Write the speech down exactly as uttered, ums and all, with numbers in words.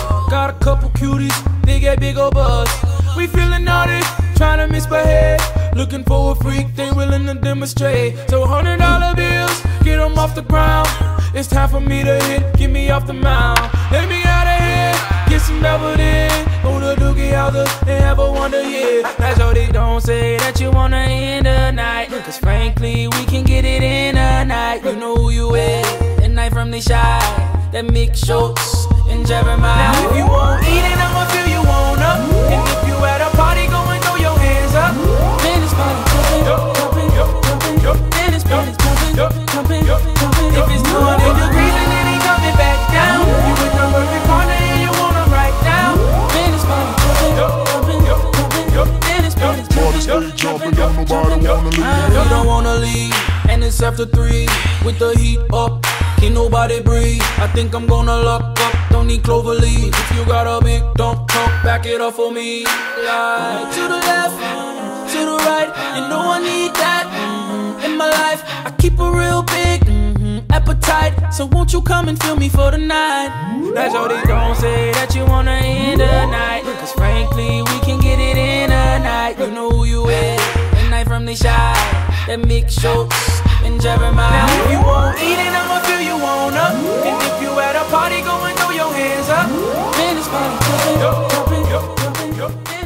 Got a couple cuties, they get big old buzz. We feeling naughty, trying to misbehave. Looking for a freak, they willing to demonstrate. So hundred dollar bills, get them off the ground. It's time for me to hit, get me off the mound. Let me out of here, get some doubled in. Go to Doogie Howser and have a wonder year. That's all they don't say that you wanna end the night. Cause frankly, we can get it in a night. You know who you is, that night from the shy. That Mick Schultz and Jeremiah. Now if you won't eat it, I'ma fill you on up. And if you at a party, go and throw your hands up. Man, it's party jumping, jumping, jumping. Man, it's party jumping, jumping, jumping. If it's two hundred degrees and it ain't coming back down, you with the perfect partner and you want 'em right now. Man, it's party jumping, jumping, jumping. Man, it's party jumping, jumping, jumping. You don't wanna leave, and it's after three with the heat up. Can't nobody breathe. I think I'm gonna lock up. Don't need clover leaves. If you got a big dump truck, back it up for me. Like to the left, to the right. You know I need that mm-hmm. in my life. I keep a real big mm-hmm. appetite. So won't you come and fill me for the night? That's all they don't say that you wanna end the night. Cause frankly, we can get it in a night. You know who you is. That night from the shy. That Mick Schultz and Jeremiah. Now if you won't eat it, I'ma fill you on up. And if you at a party, go and throw your hands up. Man, it's party jumping, jumping, jumping, jumping.